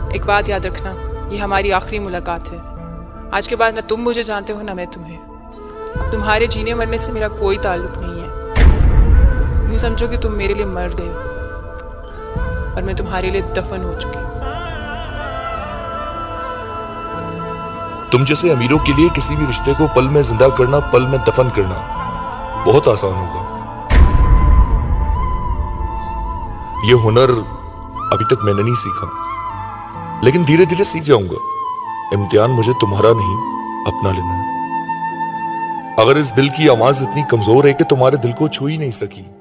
एक बात याद रखना, ये हमारी आखिरी मुलाकात है। आज के बाद ना तुम मुझे जानते हो ना मैं तुम्हें। अब तुम्हारे जीने मरने से मेरा कोई ताल्लुक नहीं है। यूँ समझो कि तुम मेरे लिए मर गए हो और मैं तुम्हारे लिए दफन हो चुकी हूँ। तुम जैसे अमीरों के लिए किसी भी रिश्ते को पल में जिंदा करना, पल में दफन करना बहुत आसान होगा। ये हुनर अभी तक मैंने नहीं सीखा, लेकिन धीरे धीरे सीख जाऊंगा। इम्तिहान मुझे तुम्हारा नहीं, अपना लेना है। अगर इस दिल की आवाज इतनी कमजोर है कि तुम्हारे दिल को छू ही नहीं सकी,